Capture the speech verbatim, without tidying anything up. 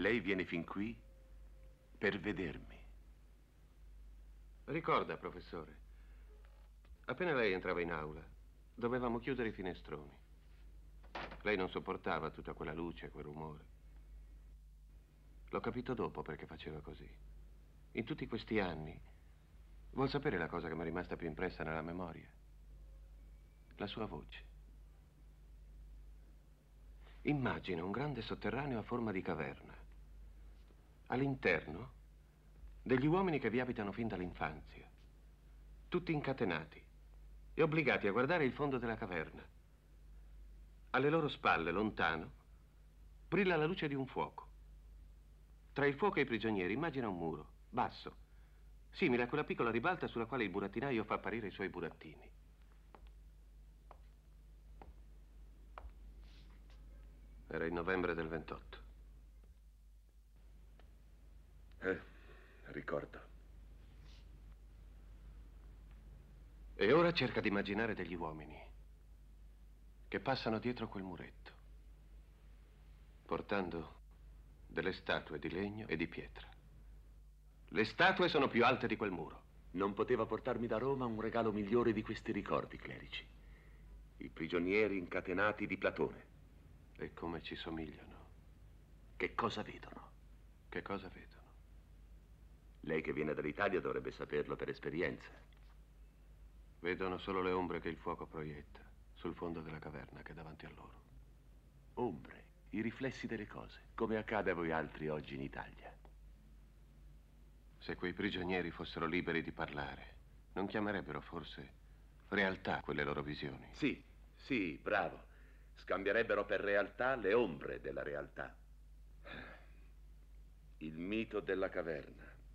lei viene fin qui per vedermi. Ricorda, professore, appena lei entrava in aula, dovevamo chiudere i finestroni. Lei non sopportava tutta quella luce, quel rumore. L'ho capito dopo perché faceva così. In tutti questi anni, vuol sapere la cosa che mi è rimasta più impressa nella memoria? La sua voce. Immagina un grande sotterraneo a forma di caverna. All'interno, degli uomini che vi abitano fin dall'infanzia, tutti incatenati e obbligati a guardare il fondo della caverna. Alle loro spalle, lontano, brilla la luce di un fuoco. Tra il fuoco e i prigionieri, immagina un muro, basso, simile a quella piccola ribalta sulla quale il burattinaio fa apparire i suoi burattini. Era il novembre del ventotto. Eh, ricordo. E ora cerca di immaginare degli uomini che passano dietro quel muretto, portando delle statue di legno e di pietra. Le statue sono più alte di quel muro. Non poteva portarmi da Roma un regalo migliore di questi ricordi, clerici. I prigionieri incatenati di Platone. E come ci somigliano. Che cosa vedono? Che cosa vedono? Lei che viene dall'Italia dovrebbe saperlo per esperienza. Vedono solo le ombre che il fuoco proietta sul fondo della caverna che è davanti a loro. Ombre, i riflessi delle cose, come accade a voi altri oggi in Italia. Se quei prigionieri fossero liberi di parlare, non chiamerebbero forse realtà quelle loro visioni? Sì, sì, bravo. Scambierebbero per realtà le ombre della realtà. Il mito della caverna.